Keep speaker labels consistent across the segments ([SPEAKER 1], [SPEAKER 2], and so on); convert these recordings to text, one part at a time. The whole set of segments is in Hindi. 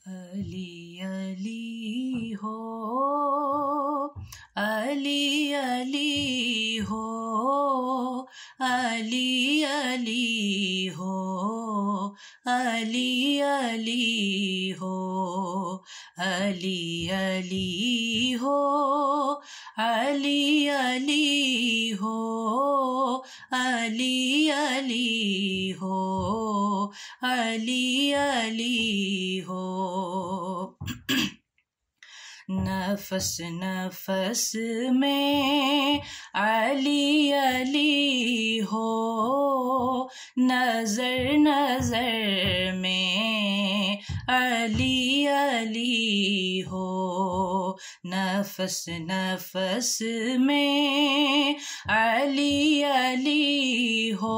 [SPEAKER 1] अली अली हो, अली अली हो, अली अली हो, अली अली हो, अली अली हो, अली अली हो, अली अली हो, अली अली हो। नफस नफस में अली अली हो, नजर नजर में अली अली हो, नफस नफस में अली अली हो,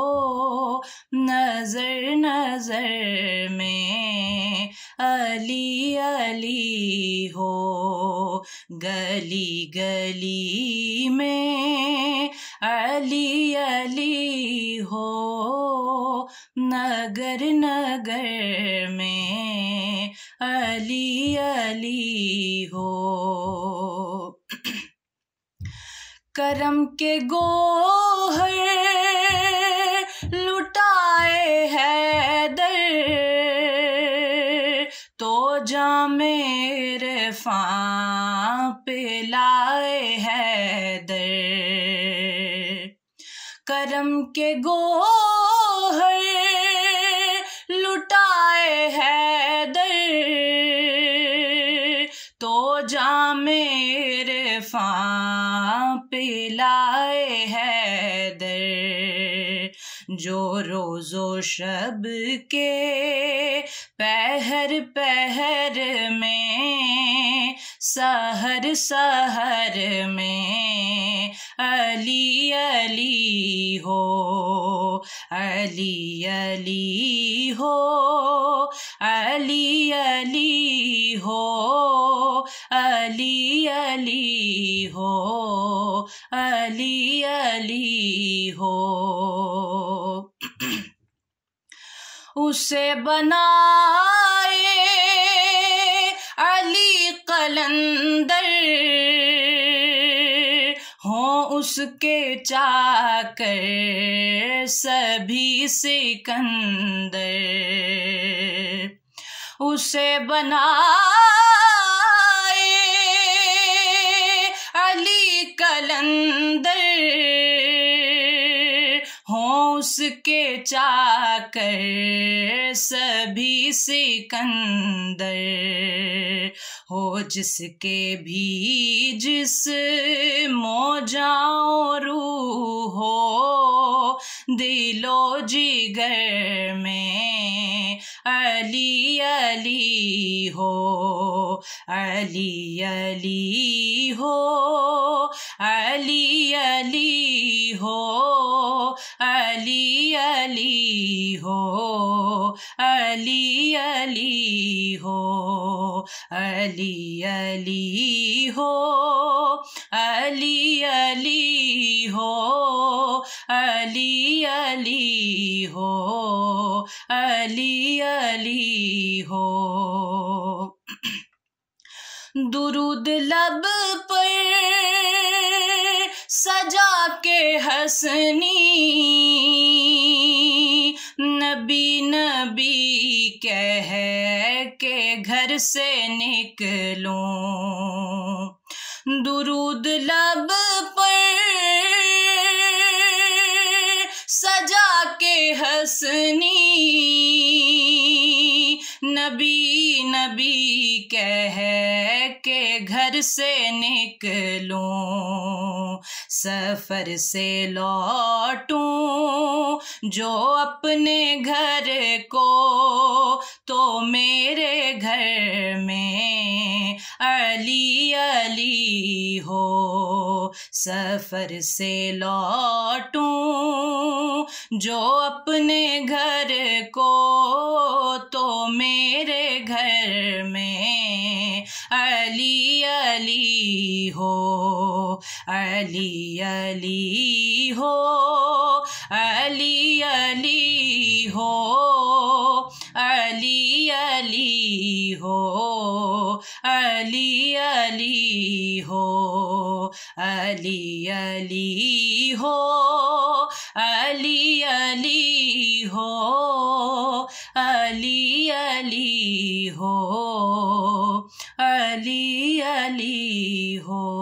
[SPEAKER 1] नजर नजर में अली अली हो, गली गली में अली अली हो, नगर नगर में अली अली हो। करम के गोहर लुटाए हैदर, तो जामे फां पे लाए हैदर। करम के गोहर लुटाए हैदर, तो जामे फां पे लाए हैदर। जो रोज़ो शब के पहर पहर में, सहर सहर में अली अली हो, अली अली हो, अली अली हो, अली अली हो, अली अली हो। उसे बनाए अली कलंदर, हो उसके चाकर सभी सिकंदर। उसे बनाए अली कलंदर, हो उसके चाकर सभी सिकंदर। हो जिसके भी जिस मौजाओ रूह हो, दिलो जिगर में अली अली हो, अली अली हो, अली अली हो, अली अली हो, अली अली हो, अली अली हो, अली अली हो, अली अली हो, अली अली हो। दुरूद लब पर सजा के हसनी, नबी नबी कह के घर से निकलूं। दुरूद लब पर सजा के हसनी, नबी नबी कह के घर से निकलूं। सफर से लौटूं जो अपने घर को, तो मेरे घर में अली अली हो। सफर से लौटूं जो अपने घर को, तो मेरे घर में अली अली हो, अली अली हो, अली अली हो, अली अली अली हो, अली अली हो, अली अली हो, अली अली हो, अली अली हो, अली अली हो।